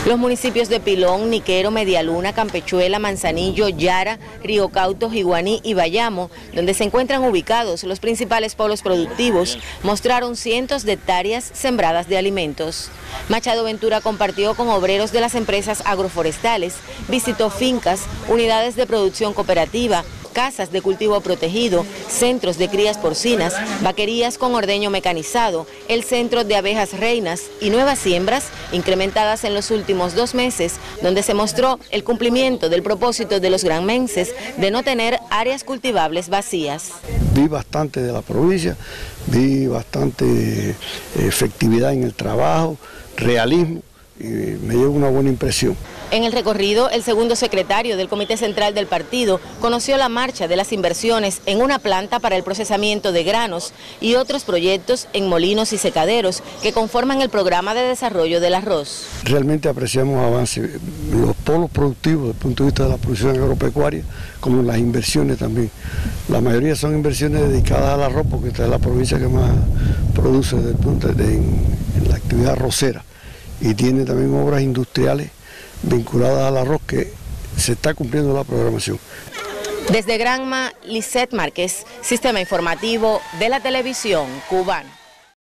Los municipios de Pilón, Niquero, Medialuna, Campechuela, Manzanillo, Yara, Río Cauto, Jiguaní y Bayamo, donde se encuentran ubicados los principales polos productivos, mostraron cientos de hectáreas sembradas de alimentos. Machado Ventura compartió con obreros de las empresas agroforestales, visitó fincas, unidades de producción cooperativa, casas de cultivo protegido, centros de crías porcinas, vaquerías con ordeño mecanizado, el centro de abejas reinas y nuevas siembras incrementadas en los últimos 2 meses, donde se mostró el cumplimiento del propósito de los granmenses de no tener áreas cultivables vacías. Vi bastante de la provincia, vi bastante efectividad en el trabajo, realismo, y me dio una buena impresión. En el recorrido, el segundo secretario del Comité Central del Partido conoció la marcha de las inversiones en una planta para el procesamiento de granos y otros proyectos en molinos y secaderos que conforman el programa de desarrollo del arroz. Realmente apreciamos avances en los polos productivos desde el punto de vista de la producción agropecuaria, como las inversiones también. La mayoría son inversiones dedicadas al arroz, porque esta es la provincia que más produce en la actividad arrocera, y tiene también obras industriales vinculadas al arroz que se está cumpliendo la programación. Desde Granma, Lisette Márquez, Sistema Informativo de la Televisión Cubana.